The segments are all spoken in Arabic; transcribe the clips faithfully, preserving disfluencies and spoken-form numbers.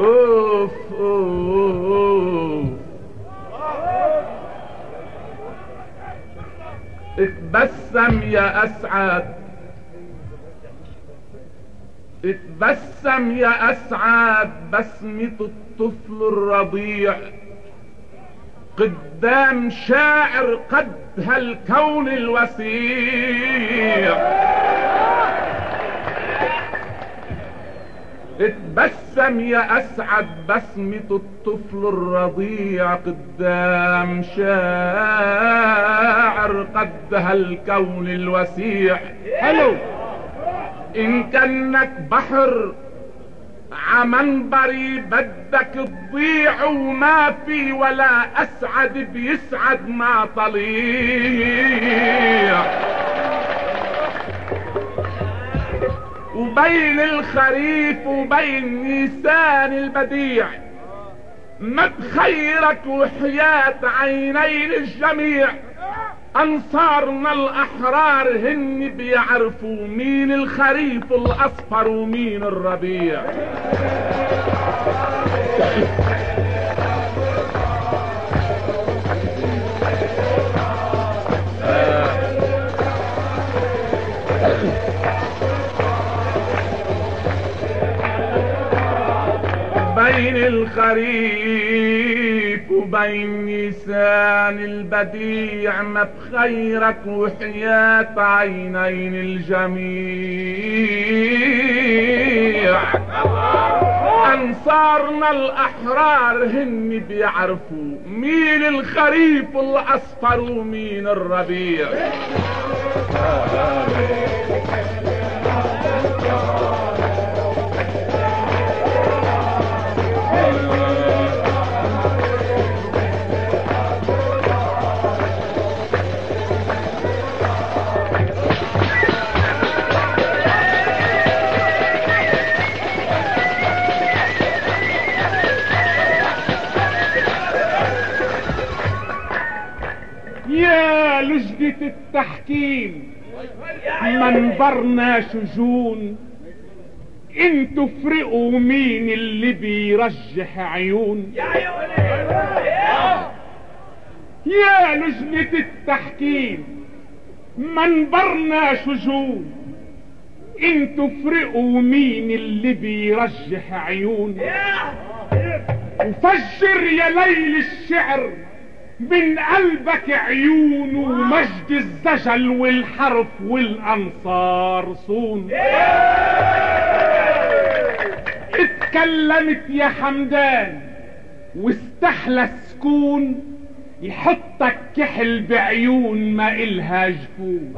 اوف اوف اتبسم يا اسعد، اتبسم يا اسعد بسمة الطفل الرضيع قدام شاعر قد هالكون الوسيع. اتبسم يا اسعد بسمة الطفل الرضيع قدام شاعر قد هالكون الوسيع. حلو. ان كانك بحر عمنبري بدك تضيع وما في ولا اسعد بيسعد مع طليع. وبين الخريف وبين نيسان البديع ما بخيرك وحياة عينين الجميع. انصارنا الاحرار هن بيعرفوا مين الخريف الاصفر ومين الربيع. بين الخريف وبين نيسان البديع ما بخيرك وحياة عينين الجميع. انصارنا الاحرار هن بيعرفوا مين الخريف الاصفر ومين الربيع. يا لجنة التحكيم منبرنا شجون، انتوا فرقوا مين اللي بيرجح عيون. يا لجنة التحكيم منبرنا شجون، انتوا فرقوا مين اللي بيرجح عيون. وفجر يا ليل الشعر من قلبك عيون، ومجد الزجل والحرف والانصار صون. اتكلمت يا حمدان واستحلى السكون، يحطك كحل بعيون ما إلها جفون.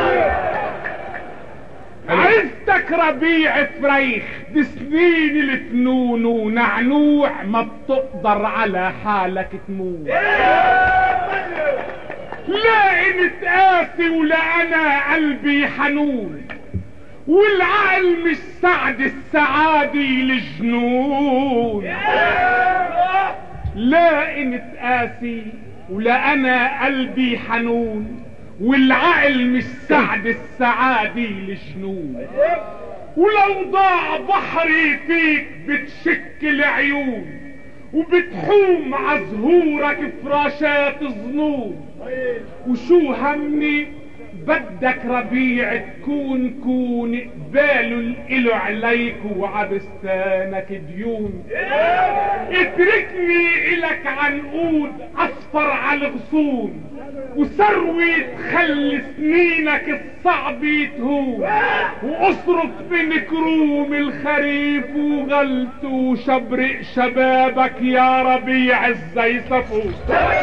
عزتك ربيع فريخ بسنين الفنون، ونعنوع ما بتقدر على حالك تمون. لا انت قاسي ولا انا قلبي حنون، والعقل مش سعد السعادي لجنون. لا انت قاسي ولا انا قلبي حنون، والعقل مش سعد السعادي لجنون. ولو ضاع بحري فيك بتشكل عيون، وبتحوم عزهورك فراشات ظنون. وشو همني بدك ربيع تكون كون، قباله الإلو عليك وعبستانك ديون. اتركني إلك عنقود أصفر على الغصون، وثروي تخلي سنينك الصعب تهون. واصرف في كروم الخريف وغلت، وشبرق شبابك يا ربيع الزيسفون.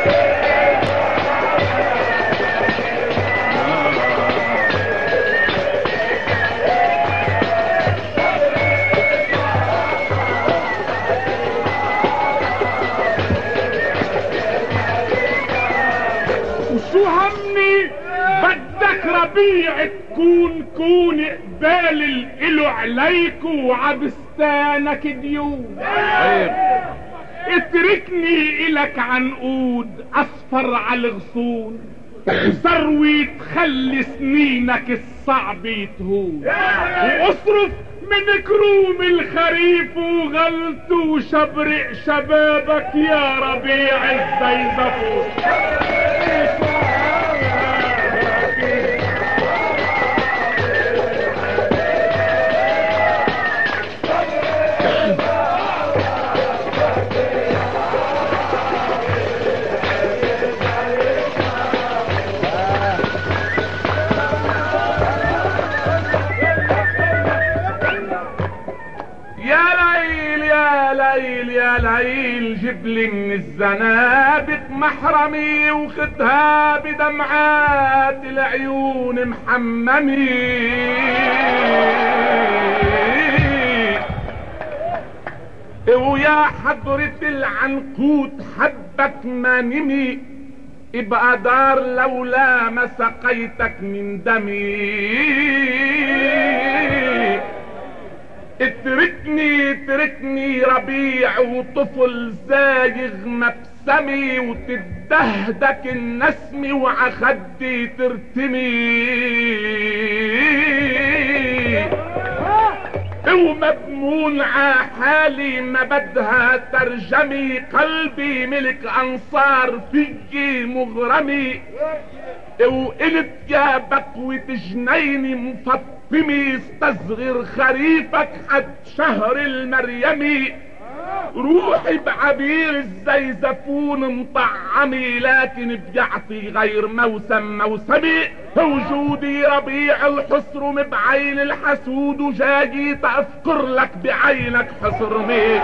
وشو همني بدك ربيع تكون كون، قبال الإلو عليك وعبستانك ديون. اتركني إلك عنقود أصفر على الغصون، وثروي تخلي سنينك الصعب تهون. واصرف من كروم الخريف وغلت وشبرق شبابك يا ربيع الزيزفون. يا ليل جبلي من الزنابق محرمي وخدها بدمعات العيون محممي. ويا حضرة العنقود حبك ما نمي ابقى دار لولا ما سقيتك من دمي. اتركني اتركني ربيع وطفل زايغ مبسمي وتدهدك النسمي وعخدي ترتمي. ومضمون عحالي ما بدها ترجمي قلبي ملك انصار فيكي مغرمي. وقلت يا بقوة جنيني مفطمي استصغر خريفك حد شهر المريمي. روحي بعبير الزيزفون مطعمي لكن بيعطي غير موسم موسمي. وجودي ربيع الحصر بعين الحسود وجاي تأفكر لك بعينك حصرمي.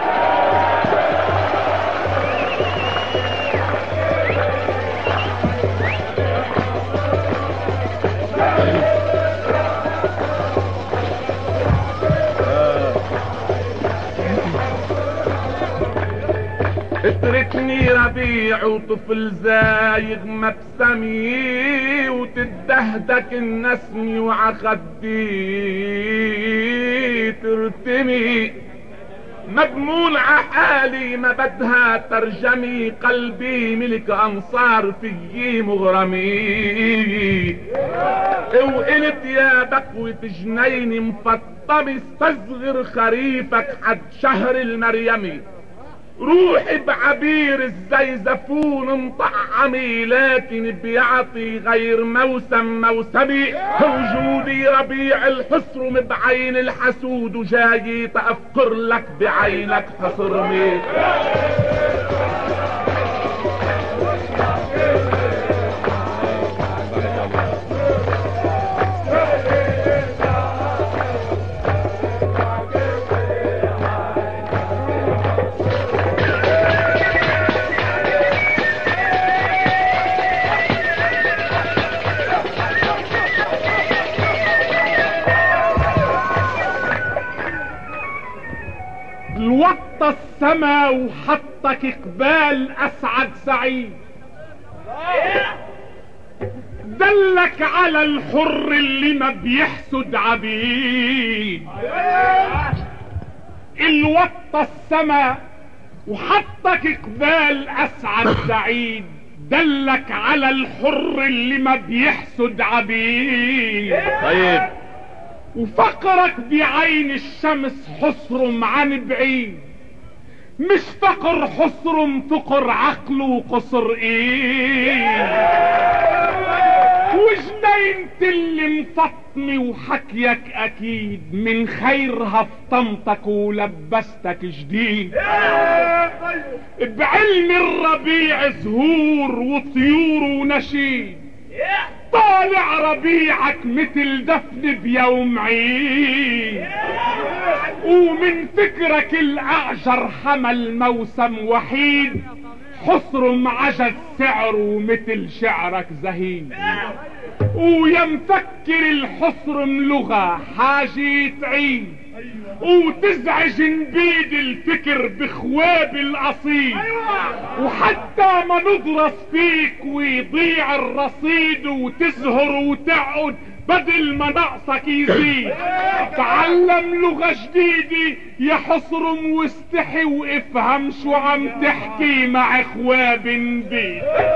اتركني ربيع وطفل زايغ مبسمي وتدهدك النسمي وعخدي ترتمي. مضمون عحالي ما بدها ترجمي قلبي ملك انصار فيي مغرمي. وقلت يا بقوة جنيني مفطمي استصغر خريفك حد شهر المريمي. روحي بعبير الزيزفون مطعمي لكن بيعطي غير موسم موسمي. وجودي ربيع الحصر بعين الحسود وجاي تأفكر لك بعينك حصرمي. وطى السما وحطك اقبال اسعد سعيد. دلك على الحر اللي ما بيحسد عبيد. الوطى السما وحطك اقبال اسعد سعيد. دلك على الحر اللي ما بيحسد عبيد. طيب وفقرك بعين الشمس حصر عن بعيد. مش فقر حصر فقر عقل وقصر ايه. وجنينت اللي مفطمي وحكيك اكيد من خيرها فطمتك ولبستك جديد. بعلم الربيع زهور وطيور ونشيد. طالع ربيعك مثل دفن بيوم عيد. ومن فكرك الاعجر حمل موسم وحيد. حصر عجز سعره مثل شعرك زهيد. ويا مفكر الحصر ملغة حاجة تعيد. وتزعج نبيد الفكر بخواب الاصيل. وحتى ما نضرس فيك ويضيع الرصيد وتزهر وتقعد بدل ما نقصك يزيد. تعلم لغة جديدة يا حصرم واستحي وافهم شو عم تحكي مع اخواب نبيد.